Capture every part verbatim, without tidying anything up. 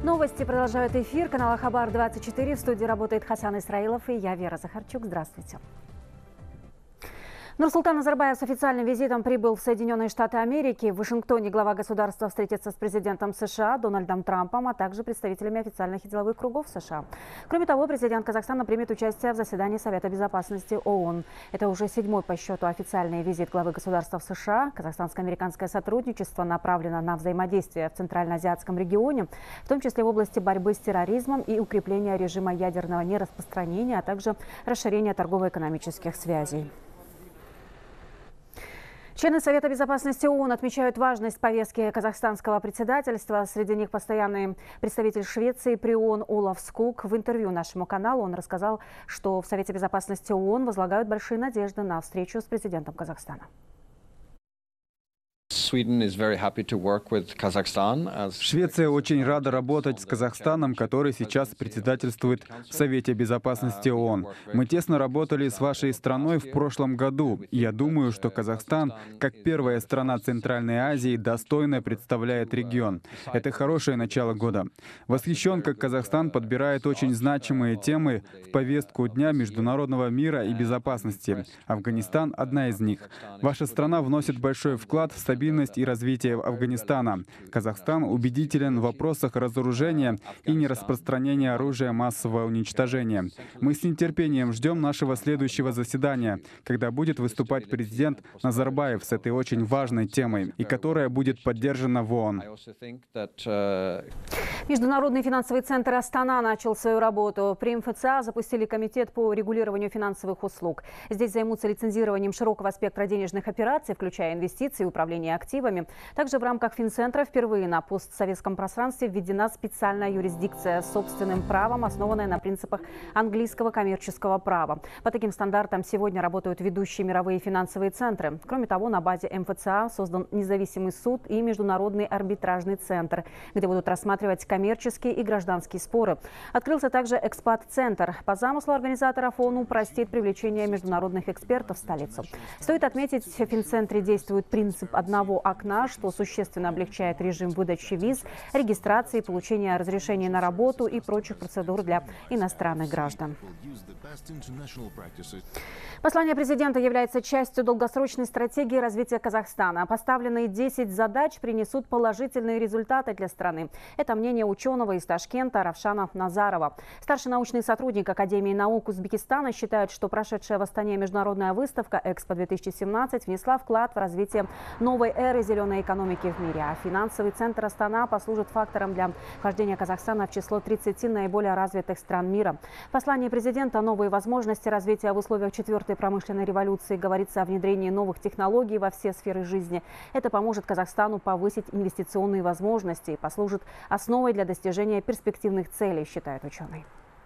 Новости продолжают эфир. Канал Хабар двадцать четыре. В студии работает Хасан Исраилов и я, Вера Захарчук. Здравствуйте. Нурсултан Назарбаев с официальным визитом прибыл в Соединенные Штаты Америки. В Вашингтоне глава государства встретится с президентом США Дональдом Трампом, а также представителями официальных и деловых кругов США. Кроме того, президент Казахстана примет участие в заседании Совета Безопасности ООН. Это уже седьмой по счету официальный визит главы государства в США. Казахстанско-американское сотрудничество направлено на взаимодействие в Центральноазиатском регионе, в том числе в области борьбы с терроризмом и укрепления режима ядерного нераспространения, а также расширения торгово-экономических связей. Члены Совета Безопасности ООН отмечают важность повестки казахстанского председательства. Среди них постоянный представитель Швеции при ООН Олаф Скук. В интервью нашему каналу он рассказал, что в Совете Безопасности ООН возлагают большие надежды на встречу с президентом Казахстана. Швеция очень рада работать с Казахстаном, который сейчас председательствует в Совете Безопасности ООН. Мы тесно работали с вашей страной в прошлом году, и я думаю, что Казахстан, как первая страна Центральной Азии, достойно представляет регион. Это хорошее начало года. Восхищен, как Казахстан подбирает очень значимые темы в повестку дня международного мира и безопасности. Афганистан — одна из них. Ваша страна вносит большой вклад в стабильность и развитие Афганистана. Казахстан убедителен в вопросах разоружения и нераспространения оружия массового уничтожения. Мы с нетерпением ждем нашего следующего заседания, когда будет выступать президент Назарбаев с этой очень важной темой, и которая будет поддержана в ООН. Международный финансовый центр Астана начал свою работу. При эм эф цэ а запустили комитет по регулированию финансовых услуг. Здесь займутся лицензированием широкого спектра денежных операций, включая инвестиции и управление активами. Также в рамках Финцентра впервые на постсоветском пространстве введена специальная юрисдикция с собственным правом, основанная на принципах английского коммерческого права. По таким стандартам сегодня работают ведущие мировые финансовые центры. Кроме того, на базе эм эф цэ а создан независимый суд и Международный арбитражный центр, где будут рассматривать коммерческие и гражданские споры. Открылся также экспат-центр. По замыслу организаторов он упростит привлечение международных экспертов в столицу. Стоит отметить, в Финцентре действует принцип одного окна, что существенно облегчает режим выдачи виз, регистрации, получения разрешений на работу и прочих процедур для иностранных граждан. Послание президента является частью долгосрочной стратегии развития Казахстана. Поставленные десять задач принесут положительные результаты для страны. Это мнение ученого из Ташкента Равшана Назарова. Старший научный сотрудник Академии наук Узбекистана считает, что прошедшая в Астане международная выставка «Экспо-две тысячи семнадцать» внесла вклад в развитие новой эры зеленой экономики в мире. А финансовый центр Астана послужит фактором для вхождения Казахстана в число тридцати наиболее развитых стран мира. В послании президента «Новые возможности развития в условиях четвертой промышленной революции» говорится о внедрении новых технологий во все сферы жизни. Это поможет Казахстану повысить инвестиционные возможности и послужит основой для достижения перспективных целей, считает ученый.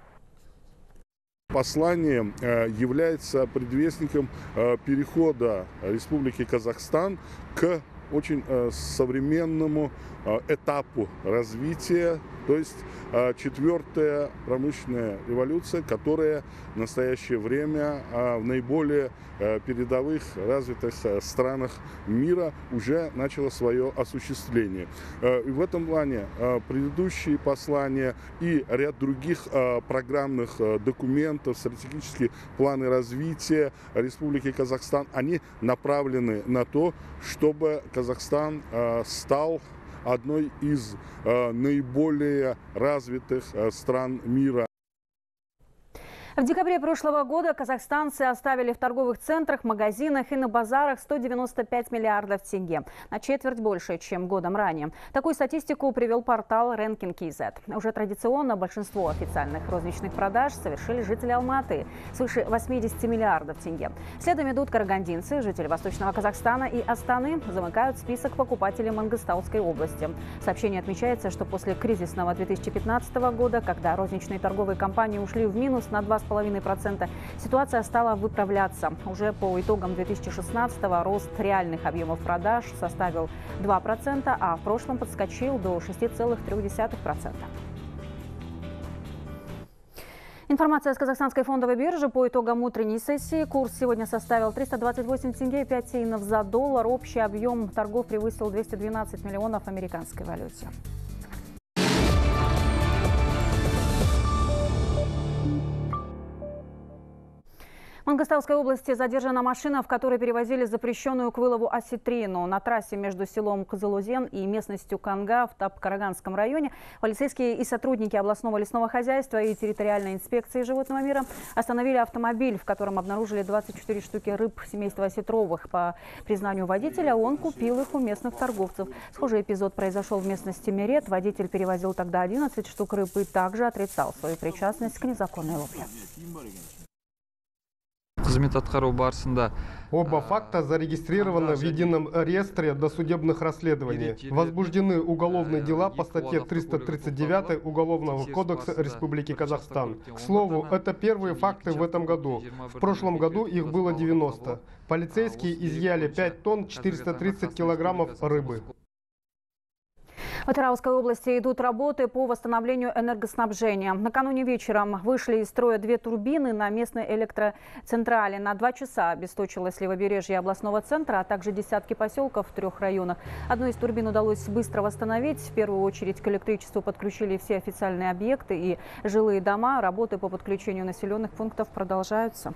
Послание является предвестником перехода Республики Казахстан к очень современному этапу развития, то есть четвертая промышленная революция, которая в настоящее время в наиболее передовых развитых странах мира уже начала свое осуществление. И в этом плане предыдущие послания и ряд других программных документов, стратегические планы развития Республики Казахстан, они направлены на то, чтобы Казахстан стал одной из э, наиболее развитых э, стран мира. В декабре прошлого года казахстанцы оставили в торговых центрах, магазинах и на базарах сто девяносто пять миллиардов тенге. На четверть больше, чем годом ранее. Такую статистику привел портал Ranking кей зет. Уже традиционно большинство официальных розничных продаж совершили жители Алматы. Свыше восьмидесяти миллиардов тенге. Следом идут карагандинцы, жители Восточного Казахстана и Астаны. Замыкают список покупателей Мангыстауской области. В сообщении отмечается, что после кризисного две тысячи пятнадцатого года, когда розничные торговые компании ушли в минус на два с половиной процента, ситуация стала выправляться. Уже по итогам две тысячи шестнадцатого рост реальных объемов продаж составил два процента, а в прошлом подскочил до шести целых трёх десятых процента. Информация с казахстанской фондовой биржи по итогам утренней сессии. Курс сегодня составил триста двадцать восемь тенге и пять тиынов за доллар. Общий объем торгов превысил двести двенадцать миллионов в американской валюте. Мангостауской области задержана машина, в которой перевозили запрещенную к вылову осетрину. На трассе между селом Кызылузен и местностью Канга в Тап-Караганском районе полицейские и сотрудники областного лесного хозяйства и территориальной инспекции животного мира остановили автомобиль, в котором обнаружили двадцать четыре штуки рыб семейства осетровых. По признанию водителя, он купил их у местных торговцев. Схожий эпизод произошел в местности Мерет. Водитель перевозил тогда одиннадцать штук рыб и также отрицал свою причастность к незаконной ловле. Оба факта зарегистрированы в едином реестре досудебных расследований. Возбуждены уголовные дела по статье триста тридцать девять Уголовного кодекса Республики Казахстан. К слову, это первые факты в этом году. В прошлом году их было девяносто. Полицейские изъяли пять тонн четыреста тридцать килограммов рыбы. В Атырауской области идут работы по восстановлению энергоснабжения. Накануне вечером вышли из строя две турбины на местной электроцентрале. На два часа обесточилось левобережье областного центра, а также десятки поселков в трех районах. Одну из турбин удалось быстро восстановить. В первую очередь к электричеству подключили все официальные объекты и жилые дома. Работы по подключению населенных пунктов продолжаются.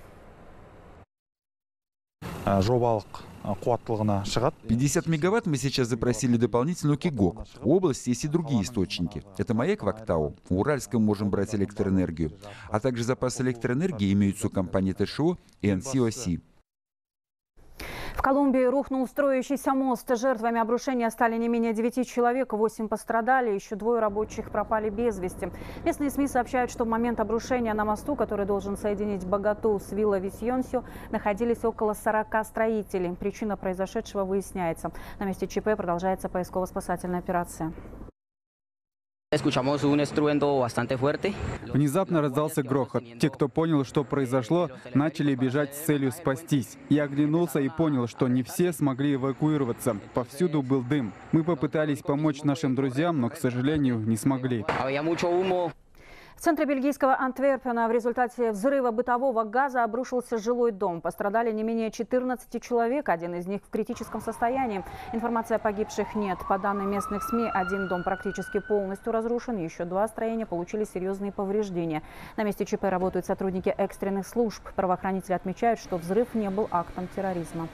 пятьдесят мегаватт мы сейчас запросили дополнительную КИГОК. У области есть и другие источники. Это МАЭК в Актау. В Уральском можем брать электроэнергию. А также запасы электроэнергии имеются у компании ТШО и эн си о си. В Колумбии рухнул строящийся мост. Жертвами обрушения стали не менее девяти человек, восемь пострадали, еще двое рабочих пропали без вести. Местные СМИ сообщают, что в момент обрушения на мосту, который должен соединить Боготу с Вилла-Висьонсио, находились около сорока строителей. Причина произошедшего выясняется. На месте ЧП продолжается поисково-спасательная операция. Внезапно раздался грохот. Те, кто понял, что произошло, начали бежать с целью спастись. Я оглянулся и понял, что не все смогли эвакуироваться. Повсюду был дым. Мы попытались помочь нашим друзьям, но, к сожалению, не смогли. В центре бельгийского Антверпена в результате взрыва бытового газа обрушился жилой дом. Пострадали не менее четырнадцати человек, один из них в критическом состоянии. Информации о погибших нет. По данным местных СМИ, один дом практически полностью разрушен, еще два строения получили серьезные повреждения. На месте ЧП работают сотрудники экстренных служб. Правоохранители отмечают, что взрыв не был актом терроризма.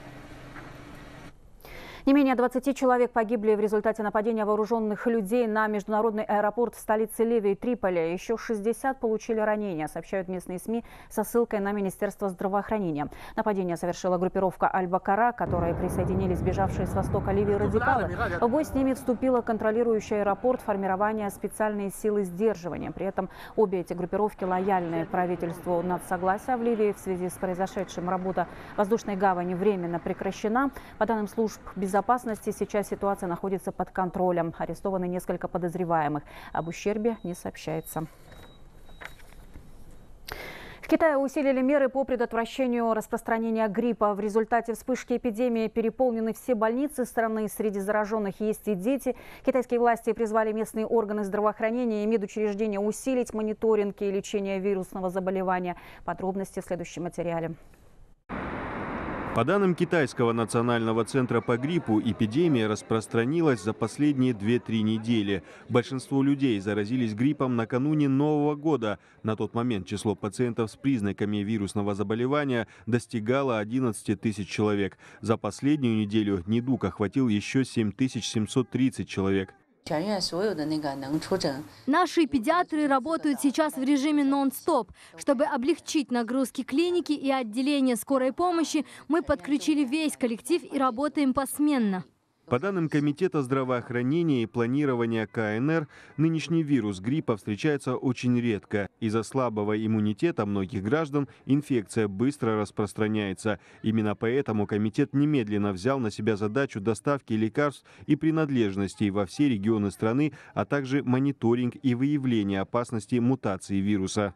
Не менее двадцати человек погибли в результате нападения вооруженных людей на международный аэропорт в столице Ливии Триполи. Еще шестьдесят получили ранения, сообщают местные СМИ со ссылкой на Министерство здравоохранения. Нападение совершила группировка Аль-Бакара, которой присоединились бежавшие с востока Ливии радикалы. В бой с ними вступила контролирующая аэропорт формирование специальной силы сдерживания. При этом обе эти группировки лояльны правительству. Надсогласия в Ливии в связи с произошедшим работа воздушной гавани временно прекращена. По данным служб безопасности, безопасности сейчас ситуация находится под контролем. Арестованы несколько подозреваемых. Об ущербе не сообщается. В Китае усилили меры по предотвращению распространения гриппа. В результате вспышки эпидемии переполнены все больницы страны. Среди зараженных есть и дети. Китайские власти призвали местные органы здравоохранения и медучреждения усилить мониторинг и лечение вирусного заболевания. Подробности в следующем материале. По данным Китайского национального центра по гриппу, эпидемия распространилась за последние две-три недели. Большинство людей заразились гриппом накануне Нового года. На тот момент число пациентов с признаками вирусного заболевания достигало одиннадцати тысяч человек. За последнюю неделю недуг охватил еще семь тысяч семьсот тридцать человек. Наши педиатры работают сейчас в режиме нон-стоп. Чтобы облегчить нагрузки клиники и отделения скорой помощи, мы подключили весь коллектив и работаем посменно. По данным Комитета здравоохранения и планирования ка эн эр, нынешний вирус гриппа встречается очень редко. Из-за слабого иммунитета многих граждан инфекция быстро распространяется. Именно поэтому комитет немедленно взял на себя задачу доставки лекарств и принадлежностей во все регионы страны, а также мониторинг и выявление опасности мутации вируса.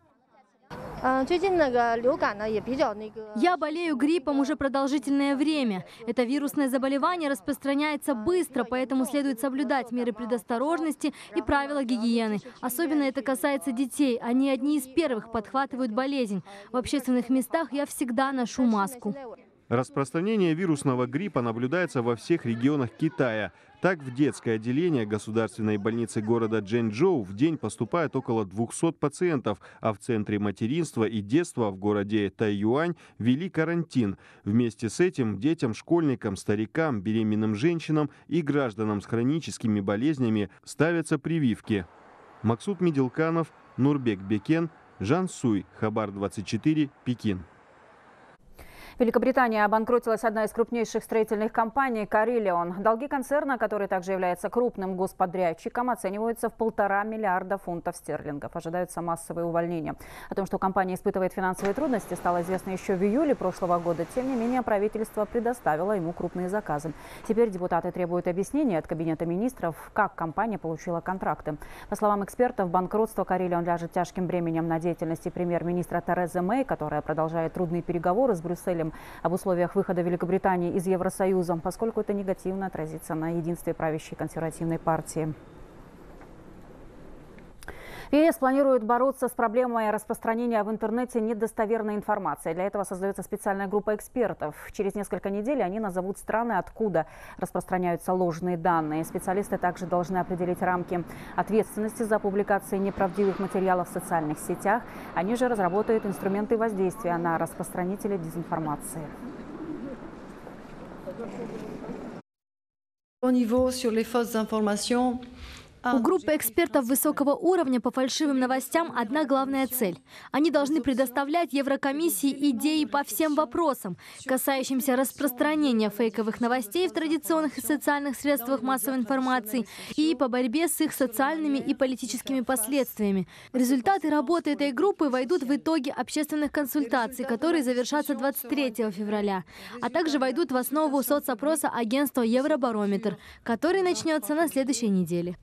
Я болею гриппом уже продолжительное время. Это вирусное заболевание распространяется быстро, поэтому следует соблюдать меры предосторожности и правила гигиены. Особенно это касается детей. Они одни из первых подхватывают болезнь. В общественных местах я всегда ношу маску. Распространение вирусного гриппа наблюдается во всех регионах Китая. Так, в детское отделение государственной больницы города Чжэнчжоу в день поступает около двухсот пациентов, а в Центре материнства и детства в городе Тайюань ввели карантин. Вместе с этим детям, школьникам, старикам, беременным женщинам и гражданам с хроническими болезнями ставятся прививки. Максут Медилканов, Нурбек Бекен, Жан Суй, Хабар двадцать четыре, Пекин. В Великобритании обанкротилась одна из крупнейших строительных компаний «Carillion». Долги концерна, который также является крупным господрядчиком, оцениваются в полтора миллиарда фунтов стерлингов. Ожидаются массовые увольнения. О том, что компания испытывает финансовые трудности, стало известно еще в июле прошлого года. Тем не менее, правительство предоставило ему крупные заказы. Теперь депутаты требуют объяснения от Кабинета министров, как компания получила контракты. По словам экспертов, банкротство «Carillion» ляжет тяжким бременем на деятельности премьер-министра Терезы Мэй, которая продолжает трудные переговоры с Брюсселем об условиях выхода Великобритании из Евросоюза, поскольку это негативно отразится на единстве правящей консервативной партии. ЕС планирует бороться с проблемой распространения в интернете недостоверной информации. Для этого создается специальная группа экспертов. Через несколько недель они назовут страны, откуда распространяются ложные данные. Специалисты также должны определить рамки ответственности за публикации неправдивых материалов в социальных сетях. Они же разработают инструменты воздействия на распространителей дезинформации. У группы экспертов высокого уровня по фальшивым новостям одна главная цель. Они должны предоставлять Еврокомиссии идеи по всем вопросам, касающимся распространения фейковых новостей в традиционных и социальных средствах массовой информации и по борьбе с их социальными и политическими последствиями. Результаты работы этой группы войдут в итоги общественных консультаций, которые завершатся двадцать третьего февраля, а также войдут в основу соцопроса агентства Евробарометр, который начнется на следующей неделе.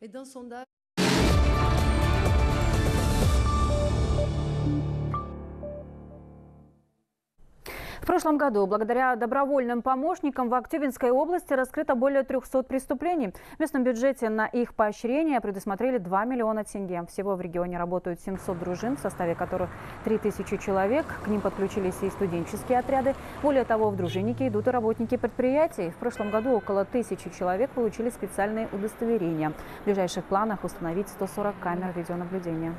В прошлом году благодаря добровольным помощникам в Актюбинской области раскрыто более трёхсот преступлений. В местном бюджете на их поощрение предусмотрели два миллиона тенге. Всего в регионе работают семьсот дружин, в составе которых три тысячи человек. К ним подключились и студенческие отряды. Более того, в дружинники идут и работники предприятий. В прошлом году около тысячи человек получили специальные удостоверения. В ближайших планах установить сто сорок камер видеонаблюдения.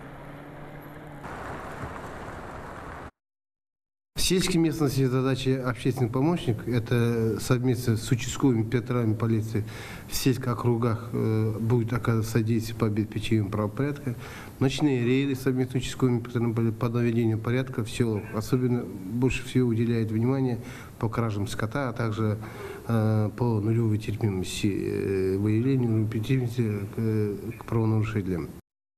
В сельской местности задача общественный помощник – это совместно с участковыми операторами полиции в сельских округах э, будет оказывать содействие по обеспечению правопорядка. Ночные рейды совместно с участковыми операторами по наведению порядка в селах. Особенно больше всего уделяет внимание по кражам скота, а также э, по нулевой терпимости э, выявлению терпимости к, к правонарушителям.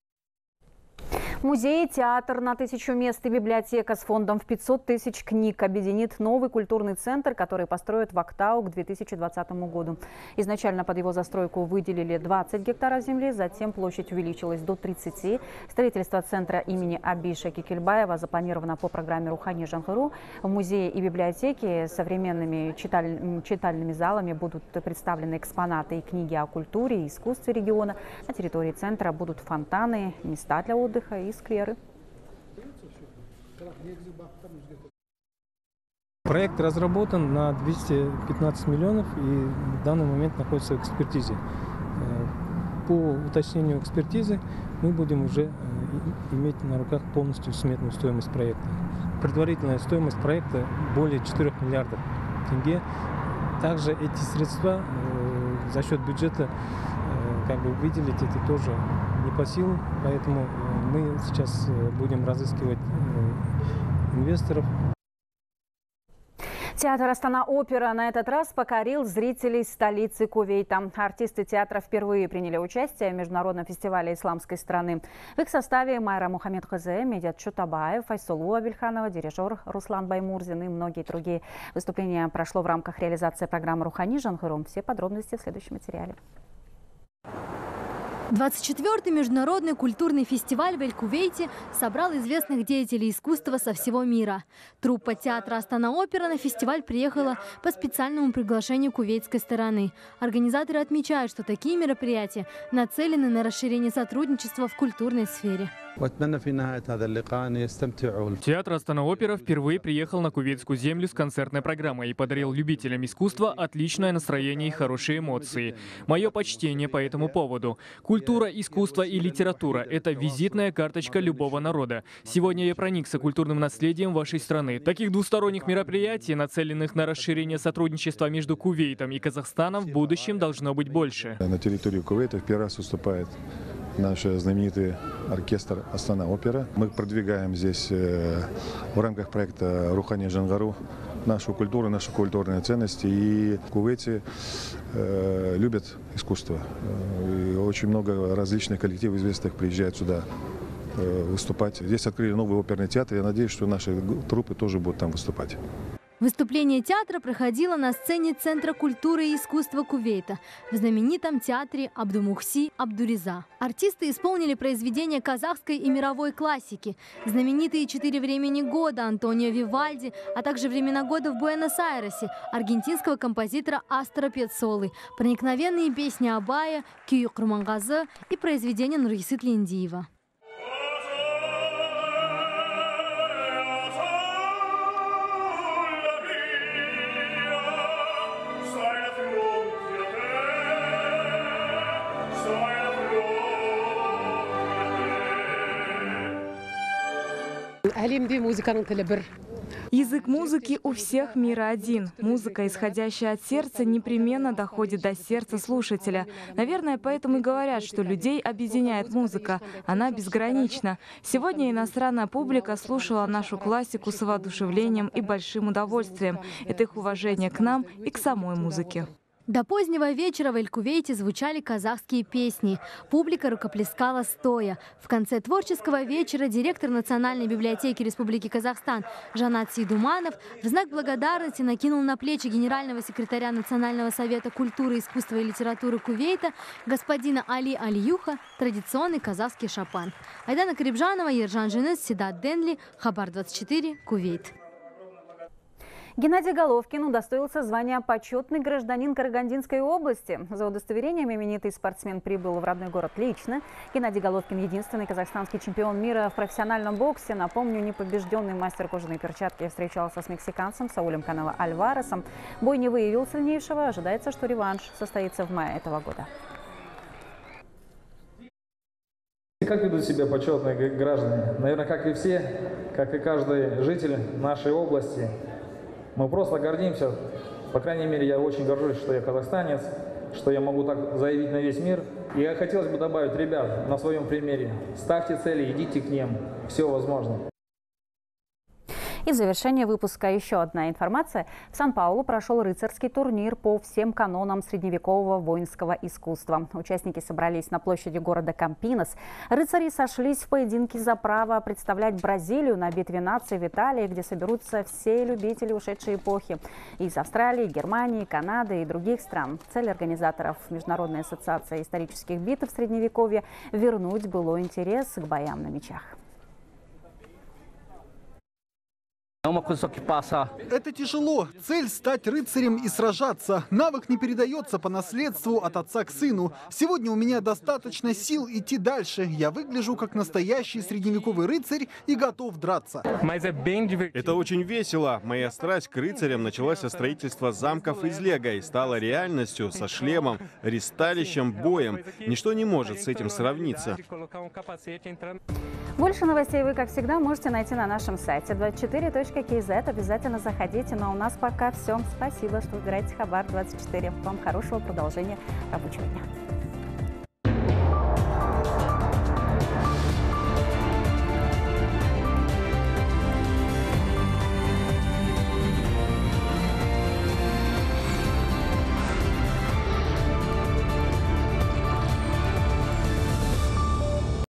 Музей, театр на тысячу мест и библиотека с фондом в пятьсот тысяч книг объединит новый культурный центр, который построят в Актау к две тысячи двадцатому году. Изначально под его застройку выделили двадцать гектаров земли, затем площадь увеличилась до тридцати. Строительство центра имени Абиша Кекельбаева запланировано по программе Рухани Жанхыру. В музее и библиотеке с современными читаль... читальными залами будут представлены экспонаты и книги о культуре и искусстве региона. На территории центра будут фонтаны, места для отдыха и скверы. Проект разработан на двести пятнадцать миллионов и в данный момент находится в экспертизе. По уточнению экспертизы мы будем уже иметь на руках полностью сметную стоимость проекта. Предварительная стоимость проекта более четырёх миллиардов тенге. Также эти средства за счет бюджета как бы выделить это тоже не по силам, поэтому мы сейчас будем разыскивать инвесторов. Театр «Астана-опера» на этот раз покорил зрителей столицы Кувейта. Артисты театра впервые приняли участие в международном фестивале исламской страны. В их составе Майра Мухаммедхозе, Медет Чутабаев, Файсулу Абельханова, дирижер Руслан Баймурзин и многие другие. Выступление прошло в рамках реализации программы «Рухани Жанхыру». Все подробности в следующем материале. двадцать четвёртый международный культурный фестиваль в Эль-Кувейте собрал известных деятелей искусства со всего мира. Труппа театра «Астана-опера» на фестиваль приехала по специальному приглашению кувейтской стороны. Организаторы отмечают, что такие мероприятия нацелены на расширение сотрудничества в культурной сфере. Театр Астана-Опера впервые приехал на кувейтскую землю с концертной программой и подарил любителям искусства отличное настроение и хорошие эмоции. Мое почтение по этому поводу. Культура, искусство и литература – это визитная карточка любого народа. Сегодня я проникся культурным наследием вашей страны. Таких двусторонних мероприятий, нацеленных на расширение сотрудничества между Кувейтом и Казахстаном, в будущем должно быть больше. На территории Кувейта в первый раз выступает наш знаменитый оркестр Астана-Опера. Мы продвигаем здесь э, в рамках проекта «Рухани Жангару» нашу культуру, наши культурные ценности. И в Кувейте э, любят искусство. И очень много различных коллективов известных приезжают сюда э, выступать. Здесь открыли новый оперный театр. Я надеюсь, что наши труппы тоже будут там выступать. Выступление театра проходило на сцене Центра культуры и искусства Кувейта в знаменитом театре Абдумухси Абдуриза. Артисты исполнили произведения казахской и мировой классики, знаменитые «Четыре времени года» Антонио Вивальди, а также «Времена года» в Буэнос-Айресе аргентинского композитора Астора Пьяццолы, проникновенные песни Абая, Кию Курмангазы и произведения Нургисы Тлендиева. Язык музыки у всех мира один. Музыка, исходящая от сердца, непременно доходит до сердца слушателя. Наверное, поэтому и говорят, что людей объединяет музыка. Она безгранична. Сегодня иностранная публика слушала нашу классику с воодушевлением и большим удовольствием. Это их уважение к нам и к самой музыке. До позднего вечера в Эль-Кувейте звучали казахские песни. Публика рукоплескала стоя. В конце творческого вечера директор Национальной библиотеки Республики Казахстан Жанат Сейдуманов в знак благодарности накинул на плечи генерального секретаря Национального совета культуры, искусства и литературы Кувейта господина Али Алиюха традиционный казахский шапан. Айдана Карибжанова, Ержан Женес, Седат Денли, Хабар двадцать четыре, Кувейт. Геннадий Головкин удостоился звания «Почетный гражданин Карагандинской области». За удостоверением именитый спортсмен прибыл в родной город лично. Геннадий Головкин – единственный казахстанский чемпион мира в профессиональном боксе. Напомню, непобежденный мастер кожаной перчатки встречался с мексиканцем Саулем Канело Альваресом. Бой не выявил сильнейшего. Ожидается, что реванш состоится в мае этого года. Как ведут себя почетные граждане? Наверное, как и все, как и каждый житель нашей области. Мы просто гордимся, по крайней мере, я очень горжусь, что я казахстанец, что я могу так заявить на весь мир. И я хотелось бы добавить, ребят, на своем примере, ставьте цели, идите к ним, все возможно. И в завершение выпуска еще одна информация. В Сан-Паулу прошел рыцарский турнир по всем канонам средневекового воинского искусства. Участники собрались на площади города Кампинос. Рыцари сошлись в поединке за право представлять Бразилию на битве наций в Италии, где соберутся все любители ушедшей эпохи из Австралии, Германии, Канады и других стран. Цель организаторов Международной ассоциации исторических битв Средневековья – вернуть былой интерес к боям на мечах. Это тяжело. Цель – стать рыцарем и сражаться. Навык не передается по наследству от отца к сыну. Сегодня у меня достаточно сил идти дальше. Я выгляжу как настоящий средневековый рыцарь и готов драться. Это очень весело. Моя страсть к рыцарям началась со строительства замков из лего и стала реальностью со шлемом, ристалищем, боем. Ничто не может с этим сравниться. Больше новостей вы, как всегда, можете найти на нашем сайте двадцать четыре точка кей зет. Обязательно заходите. Но у нас пока все. Спасибо, что выбираете Хабар двадцать четыре. Вам хорошего продолжения рабочего дня.